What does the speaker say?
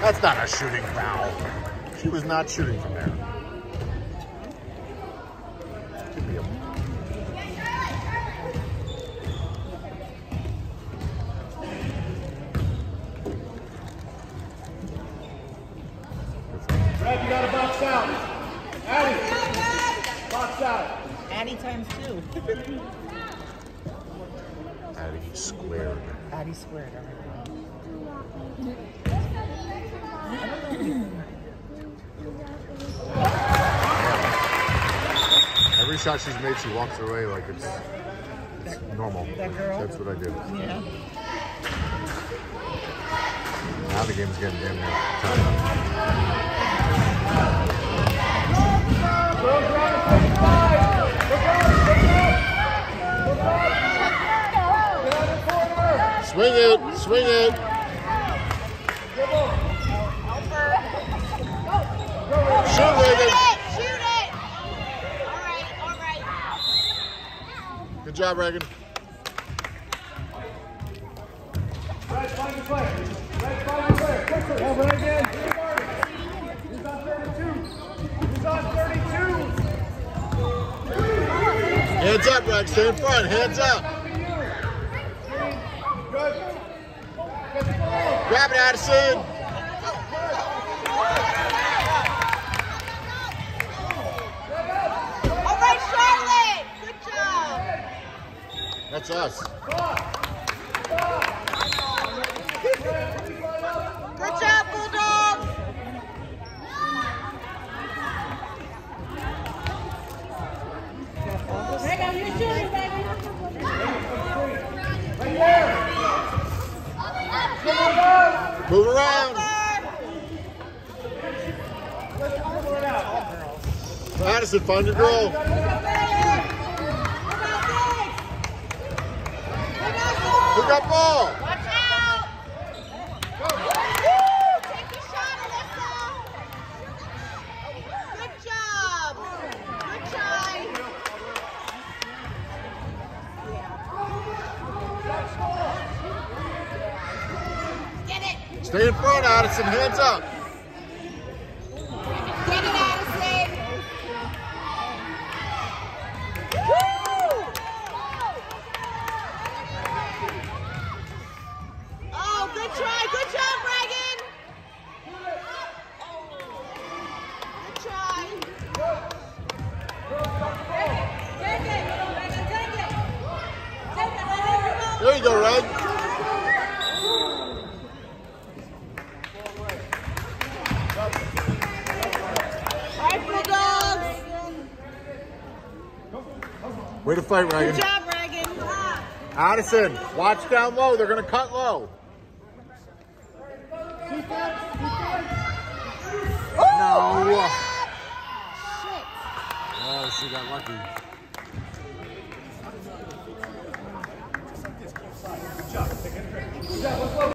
That's not a shooting foul. She was not shooting from there. Brad, you gotta box out. Addie, box out. Addie times 2. Addie squared. Addie squared. Every shot she's made, she walks away like it's normal. That girl? That's what I do. Yeah. Now the game's getting damn near time. Swing it, swing it. Shoot, Reagan. Shoot it. All right. Good job, Reagan. Brad, find your player. Brad, find your player. Quickly. Oh, Reagan. He's on 32. He's on 32. Hands up, Reg. Stay in front. Hands up. Good. Grab it, Addison. All right, Charlotte. Good job. That's us. Good job, Bulldogs. Reagan, you shooting, baby. Right there. Move around. Addison, find your girl. Who got ball? Watch out. Woo! Take your shot, Alyssa. Good job. Good try. Get it. Stay in front, Addison. Hands up. Get it, Addison. Woo! Oh, good try. Good job, Reagan. Good try. Take it. Reagan, take it. Take it. There you go, Reg. All right, Bulldogs. Way to fight, Good Reagan. job, Reagan. Addison, watch down low. They're going to cut low. No. Shit. Oh, she got lucky. Good job. Let's go.